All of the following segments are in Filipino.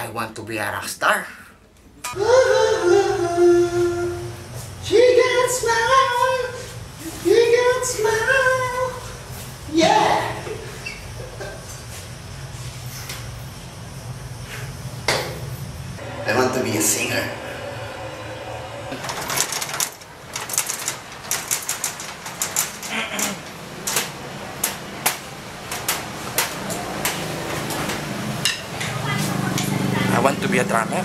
want to be a rock star. She got smile, you got smile, yeah. I want to be a singer. I want to be a drummer.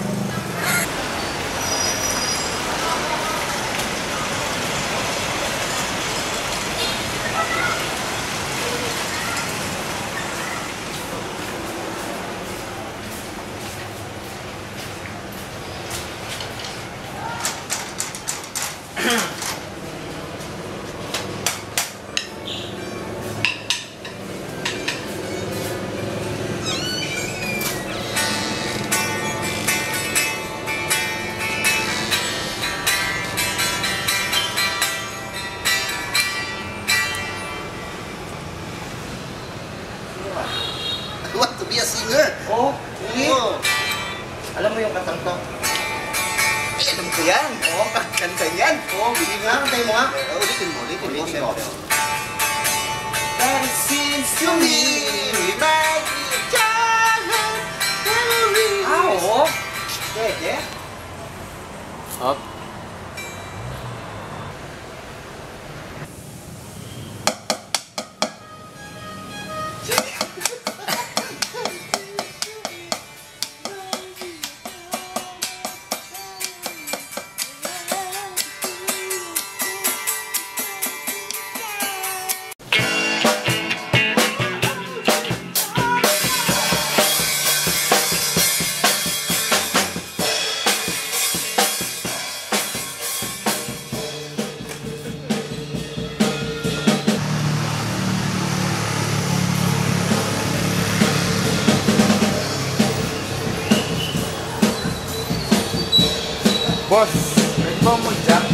I want to be a singer. Oh, really? Oh. Alam mo yung katang to? Ay, alam ko yan. Oo, kanta yan. Oo, hindi nga. Kantay mo nga. Ulitin mo. Siyempre. But it seems to me we might be a childhood memory. Ah, oo. Pwede. Up. Boss, pwede ba mag-jump?